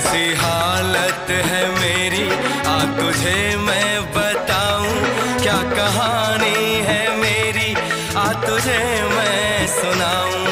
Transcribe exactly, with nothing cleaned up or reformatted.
कैसी हालत है मेरी, आ तुझे मैं बताऊं, क्या कहानी है मेरी, आ तुझे मैं सुनाऊं।